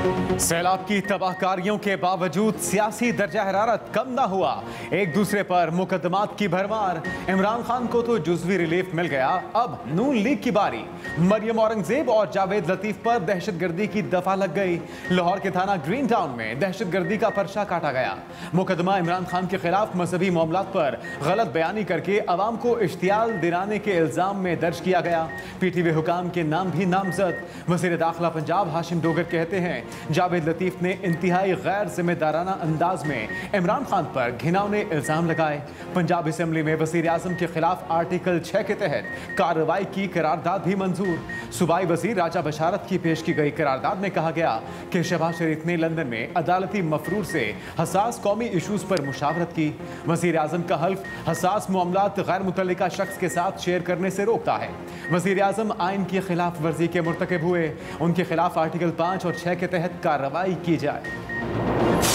सैलाब की तबाहकारियों के बावजूद सियासी दर्जा हरारत कम न हुआ। एक दूसरे पर मुकदमात की भरमार। इमरान खान को तो जुज़वी रिलीफ मिल गया, अब नून लीग की बारी। मरियम औरंगजेब और जावेद लतीफ पर दहशतगर्दी की दफा लग गई। लाहौर के थाना ग्रीन टाउन में दहशतगर्दी का पर्चा काटा गया। मुकदमा इमरान खान के खिलाफ मजहबी मामलात पर गलत बयानी करके अवाम को इश्तियाल दिलाने के इल्जाम में दर्ज किया गया। पीटीवी हुकाम के नाम भी नामजद। वज़ीर दाखिला पंजाब हाशिम डोगर कहते हैं जावेद लतीफ ने इंतहाई गैर जिम्मेदाराना अंदाज में इमरान खान पर घिनौने इल्जाम लगाए। पंजाब असेंबली में वज़ीर आज़म के खिलाफ आर्टिकल 6 के तहत कार्रवाई की करारदाद भी मंजूर। सूबाई वज़ीर राजा बशारत की पेश की गई करारदाद में कहा गया कि शहबाज शरीफ ने लंदन में अदालती मफरूर से हसास कौमी इशूज़ पर मुशावरत की। वज़ीर आज़म का हल्फ हसास मामलात गैर मुतल्लिका शख्स के साथ शेयर करने से रोकता है। वज़ीर आज़म आइन की खिलाफ वर्जी के मुर्तकिब हुए, उनके खिलाफ आर्टिकल 5 और 6 के तहत कार्रवाई की जाए।